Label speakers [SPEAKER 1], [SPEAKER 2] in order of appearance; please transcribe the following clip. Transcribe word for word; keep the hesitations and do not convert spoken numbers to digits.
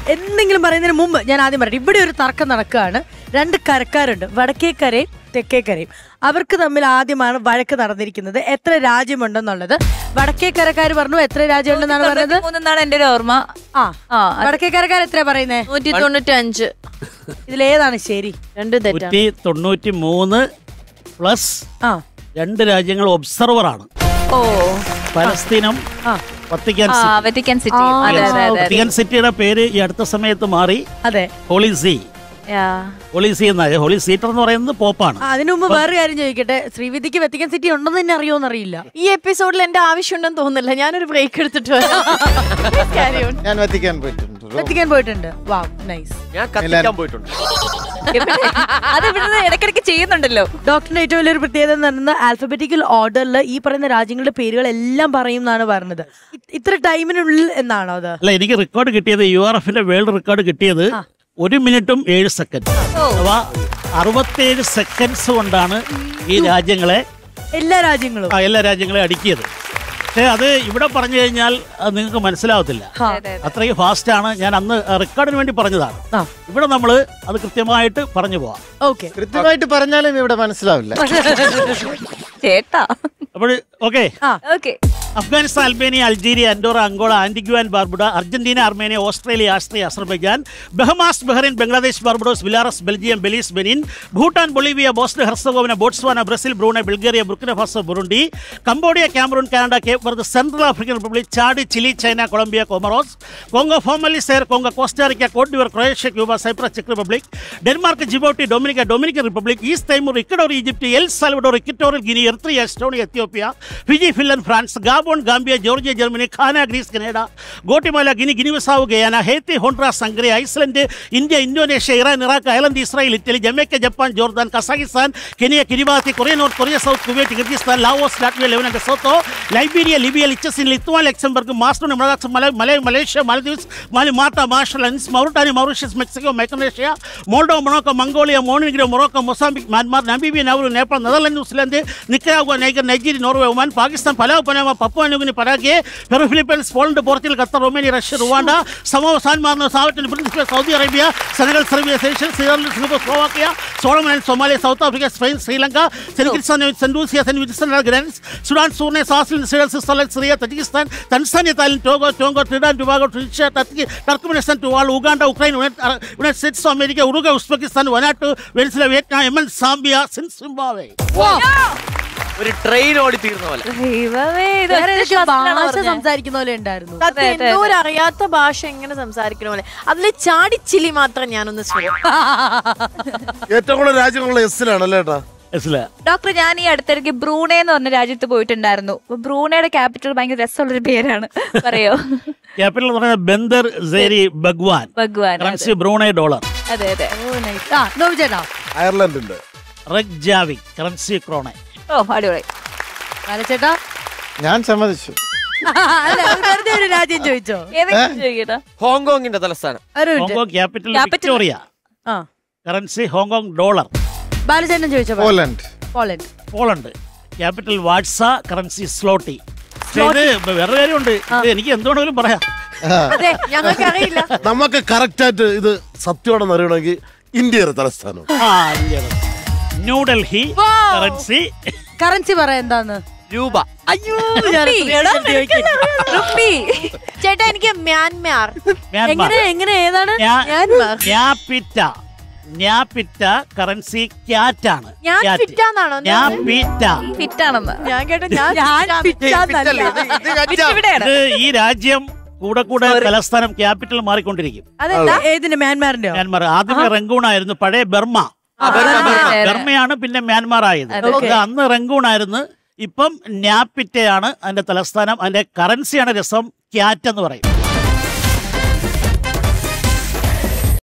[SPEAKER 1] എന്തെങ്കിലും പറയുന്നതിന് മുമ്പ് ഞാൻ ആദ്യം പറയട്ടെ, ഇവിടെ ഒരു തർക്കം നടക്കുകയാണ്. രണ്ട് കരക്കാരുണ്ട്, വടക്കേക്കരയും തെക്കേക്കരയും. അവർക്ക് തമ്മിൽ ആദ്യമാണ് വഴക്ക് നടന്നിരിക്കുന്നത് എത്ര രാജ്യമുണ്ടെന്നുള്ളത്. വടക്കേക്കരക്കാർ പറഞ്ഞു എത്ര രാജ്യമുണ്ടെന്നാണ് പറഞ്ഞത്?
[SPEAKER 2] മൂന്നെന്നാണ് എന്റെ ഒരു ഓർമ്മ.
[SPEAKER 1] ആ വടക്കേക്കരക്കാർ എത്ര പറയുന്നേ?
[SPEAKER 2] നൂറ്റി തൊണ്ണൂറ്റി അഞ്ച്.
[SPEAKER 1] ഇതിലേതാണ് ശരി?
[SPEAKER 2] രണ്ട് തെറ്റാണ്.
[SPEAKER 3] തൊണ്ണൂറ്റി മൂന്ന് പ്ലസ് ആ രണ്ട് രാജ്യങ്ങൾ ഒബ്സർവർ ആണ്.
[SPEAKER 2] ഓ
[SPEAKER 3] പലസ്തീനും വത്തിക്കാൻ
[SPEAKER 2] സിറ്റി.
[SPEAKER 3] വത്തിക്കാൻ സിറ്റിയുടെ പേര് ഈ അടുത്ത സമയത്ത് മാറി.
[SPEAKER 1] അതെ,
[SPEAKER 3] ഹോളി സീ. ഹോളി സീ എന്നായ ഹോളി സീറ്റർ എന്ന് പറയുന്നത് പോപ്പാണ്.
[SPEAKER 1] അതിനു മുമ്പ് വേറെ കാര്യം ചോദിക്കട്ടെ, ശ്രീവിദ്യക്ക് വത്തിക്കാൻ സിറ്റി ഉണ്ടെന്ന് തന്നെ അറിയോന്ന് അറിയില്ല.
[SPEAKER 2] ഈ എപ്പിസോഡിൽ എന്റെ ആവശ്യമുണ്ടെന്ന് തോന്നുന്നില്ല. ഞാനൊരു ബ്രേക്ക് എടുത്തിട്ട്
[SPEAKER 4] ഞാൻ വത്തിക്കാൻ പോയിട്ടുണ്ട്.
[SPEAKER 1] വത്തിക്കാൻ പോയിട്ടുണ്ട്. Wow, nice.
[SPEAKER 5] ഞാൻ കത്തിക്കാൻ പോയിട്ടുണ്ട്.
[SPEAKER 2] അത് ഇവിടെ ഇടയ്ക്കിടയ്ക്ക് ചെയ്യുന്നുണ്ടല്ലോ.
[SPEAKER 1] ഡോക്ടറിന്റെ ഏറ്റവും വലിയൊരു പ്രത്യേകത എന്ന് പറയുന്നത് ആൽഫബറ്റിക്കൽ ഓർഡറിൽ ഈ പറയുന്ന രാജ്യങ്ങളുടെ പേരുകളെല്ലാം പറയും എന്നാണ് പറഞ്ഞത്. ഇത്ര ടൈമിനുള്ളിൽ എന്നാണോ അത്?
[SPEAKER 3] അല്ല, എനിക്ക് റെക്കോർഡ് കിട്ടിയത് യു ആർ എഫിന്റെ വേൾഡ് റെക്കോർഡ് കിട്ടിയത് ഒരു മിനിറ്റും ഏഴ് സെക്കൻഡ് അഥവാ അറുപത്തേഴ് സെക്കൻഡ്സ് കൊണ്ടാണ് ഈ രാജ്യങ്ങളെ
[SPEAKER 1] എല്ലാ രാജ്യങ്ങളും
[SPEAKER 3] എല്ലാ രാജ്യങ്ങളെ അടുക്കിയത്. പക്ഷേ അത് ഇവിടെ പറഞ്ഞു കഴിഞ്ഞാൽ അത് നിങ്ങൾക്ക് മനസ്സിലാവത്തില്ല, അത്രയും ഫാസ്റ്റ് ആണ്. ഞാൻ അന്ന് റെക്കോർഡിന് വേണ്ടി പറഞ്ഞതാണ്. ഇവിടെ നമ്മൾ അത് കൃത്യമായിട്ട് പറഞ്ഞു പോവാം.
[SPEAKER 1] ഓക്കെ,
[SPEAKER 4] കൃത്യമായിട്ട് പറഞ്ഞാലും ഇവിടെ മനസ്സിലാവില്ല
[SPEAKER 2] ചേട്ടാ.
[SPEAKER 3] അപ്പോൾ okay.
[SPEAKER 2] Okay.
[SPEAKER 3] Afghanistan, Albania, Algeria, Andorra, Angola, Antigua and Barbuda, Argentina, Armenia, Australia, Austria, Azerbaijan, Bahamas, Bahrain, Bangladesh, Barbados, Belarus, Belgium, Belize, Benin, Bhutan, Bolivia, Bosnia Herzegovina, Botswana, Brazil, Brunei, Bulgaria, Burkina Faso, Burundi, Cambodia, Cameroon, Canada, Cape Verde, Central African Republic, Chad, Chile, China, Colombia, Comoros, Congo, formerly Zaire, Congo, Costa Rica, Cote d'Ivoire, Croatia, Cuba, Cyprus, ചെക്ക് Republic, Denmark, Djibouti, Dominica, Dominican Republic, East Timor, Ecuador, Egypt, El Salvador, Equatorial Guinea, Eritrea, Estonia, Ethiopia, Fiji, Finland, France, Gabon, Gambia, Georgia, Germany, Ghana, Greece, Grenada, Guatemala, Guinea, Guinea Bissau, Guyana, Haiti, Honduras, Hungary, Iceland, India, Indonesia, Iran, Iraq, Ireland, Israel, Italy, Jamaica, Japan, Jordan, Kazakhstan, Kenya, Kiribati, Korea North Korea, South Kuwait, Kyrgyzstan, Laos, Latvia, Lebanon, Lesotho, Liberia, Libya, ലിച്ചസിൻ, Lithuania, Luxembourg, Macedonia, Madagascar, Malawi Malaysia, Maldives, Mali, Malta, Marshall Islands, Mauritania, Mauritius, Mexico, Micronesia, Moldova, Monaco, Mongolia, മോണിഗ്രോ, Morocco, Mozambique, Myanmar, Namibia, Nauru, Nepal, Netherland, New Zealand, Nicaragua, niger, Nigeria, Norway, Oman, Pakistan, pulao, Panama, Papua New Guinea, Paraguay, Peru, Philippines, Poland, Portugal, Qatar, Romania, Russia, Rwanda, സമോ, San മാർനോ, സാവറ്റൻ, principal, Saudi Arabia, Senegal, Serbia, Seychelles, Switzerland, Singapore, Slovakia, Solomon, Somalia, south Africa, Spain, Sri Lanka, saint kits, saint Lucia, saint Vincent, ഗ്രൻസ്, Sudan, സൂർണെ, സാസ്ലിൻ, Switzerland, Syria, Tajikistan, Tanzania, Thailand, Togo, ടോങ്കോ, Trinidad, Tobago, ട്രിനിഷ്യ, ടർക്ക്മെനിസ്ഥാൻ, ടുവാൾ, Uganda, Ukraine, United States of America, Uruguay, Uzbekistan, Vanuatu, Venezuela, Vietnam, Yemen, Zambia, Zimbabwe.
[SPEAKER 5] ഒരു train ഓടി തീർന്ന പോലെ
[SPEAKER 1] ഭാഷ സംസാരിക്കുന്ന പോലെ ഉണ്ടായിരുന്നു.
[SPEAKER 2] എന്തോ ഒരു അറിയാത്ത ഭാഷ എങ്ങനെ സംസാരിക്കണ പോലെ. അതില് ചാടിച്ചില്ലി മാത്രം ഞാനൊന്ന്
[SPEAKER 4] ഏറ്റവും കൂടുതൽ രാജ്യങ്ങളുള്ള എസ്സിലാണല്ലേ ഏട്ടാ?
[SPEAKER 2] ഡോക്ടർ, ഞാൻ ഈ അടുത്തിടയ്ക്ക് ബ്രൂണെ എന്ന് പറഞ്ഞ രാജ്യത്ത് പോയിട്ടുണ്ടായിരുന്നു. ബ്രൂണയുടെ ക്യാപിറ്റൽ ഭയങ്കര രസമുള്ളൊരു പേരാണ്, പറയോ?
[SPEAKER 3] ക്യാപിറ്റൽ എന്ന് പറയുന്നത് Bandar Seri Begawan.
[SPEAKER 2] Begawan,
[SPEAKER 3] currency Brunei dollar.
[SPEAKER 2] അതെ അതെ.
[SPEAKER 1] ചേട്ടാ,
[SPEAKER 4] അയർലൻഡ് ഉണ്ട്.
[SPEAKER 3] റെക്ജാവിക്, കറൻസി ക്രോണ.
[SPEAKER 2] ഓ, അടിപൊളി.
[SPEAKER 1] ചേട്ടാ,
[SPEAKER 4] ഞാൻ സമ്മതിച്ചു.
[SPEAKER 1] വെറുതെ ഒരു രാജ്യം ചോദിച്ചോ?
[SPEAKER 2] ചോദിക്കട്ടാ.
[SPEAKER 5] ഹോങ്കോങ്ങിന്റെ തലസ്ഥാനം.
[SPEAKER 3] Hong Kong capital Victoria. Currency Hong Kong dollar.
[SPEAKER 1] ബാലചേട്ടൻ ചോദിച്ചോ?
[SPEAKER 4] Poland.
[SPEAKER 1] Poland.
[SPEAKER 3] Poland capital Warsaw, currency zloty. ഇത് വേറെ കാര്യമുണ്ട്, എനിക്ക് എന്തുകൊണ്ടെങ്കിലും പറയാം.
[SPEAKER 1] അതെ, ഞങ്ങൾക്ക് അറിയില്ല.
[SPEAKER 4] നമുക്ക് കറക്റ്റ് ആയിട്ട് ഇത് സത്യമാണെന്ന് അറിയണമെങ്കിൽ ഇന്ത്യയുടെ തലസ്ഥാനം.
[SPEAKER 3] ആ, ഇന്ത്യയുടെ ന്യൂഡൽഹി. കറൻസി
[SPEAKER 1] കറൻസി പറയാ എന്താന്ന്?
[SPEAKER 5] രൂപ.
[SPEAKER 1] അയ്യോ,
[SPEAKER 2] ചേട്ടാ, എനിക്ക് മ്യാൻമാർ.
[SPEAKER 1] എങ്ങനെ എങ്ങനെ ഏതാണ്?
[SPEAKER 3] ന്യാപിറ്റ. ന്യാപിറ്റ കറൻസി ക്യാറ്റ് ആണ്. ഈ രാജ്യം കൂടെ കൂടെ തലസ്ഥാനം ക്യാപിറ്റൽ മാറിക്കൊണ്ടിരിക്കും.
[SPEAKER 1] മ്യാൻമാറിന്റെ
[SPEAKER 3] മ്യാൻമാർ ആദ്യമേ റംഗൂൺ ആയിരുന്നു, പഴയ ബർമ. ബർമയാണ് പിന്നെ മ്യാൻമാർ ആയത്. അന്ന് റംഗൂൺ ആയിരുന്നു, ഇപ്പം ന്യാപിറ്റയാണ് അതിന്റെ തലസ്ഥാനം. അതിന്റെ കറൻസിയാണ് രസം, ക്യാറ്റ് എന്ന് പറയും.